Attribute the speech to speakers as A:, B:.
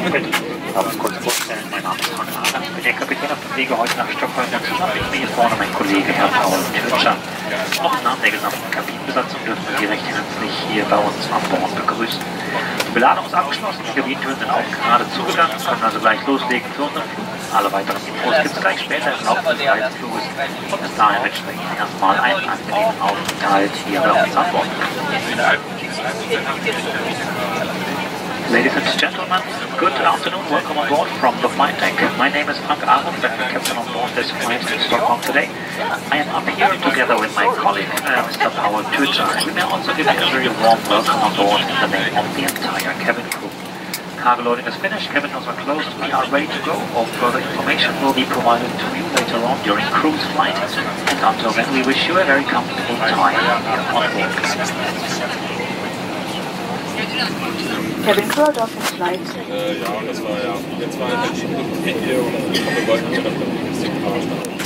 A: Cockpit. Darf uns kurz vorstellen, mein Name ist Frank Adams, ich bin der Kapitän auf dem Wege heute nach Stockholm. Zusammen mit mir hier vorne mein Kollege Herr Paul Türscher. Auch im Namen der gesamten Kabinenbesatzung dürfen wir Sie recht herzlich hier bei uns an Bord begrüßen. Die Beladung ist abgeschlossen, die Kabinentüren sind auch gerade zugegangen, können also gleich loslegen für unseren Flug. Alle weiteren Infos gibt es gleich später im Laufe des Reisefluges. Und bis dahin wünschen wir Ihnen erstmal einen angenehmen Aufenthalt hier bei uns an Bord. Ladies and gentlemen, good afternoon, welcome on board from the flight deck. My name is Frank Ahrens, I'm the captain on board this flight in Stockholm today. I am up here together with my colleague, Mr. Paul Türscher, and we may also give you a very warm welcome on board in the name of the entire cabin crew. Cargo loading is finished, cabin doors are closed, we are ready to go. All further information will be provided to you later on during cruise flight, and until then we wish you a very comfortable time here on board.
B: Cabin crew out of flight.
C: Ja, das war ja. Jetzt war halt die Video und wir wollten ja dann ein bisschen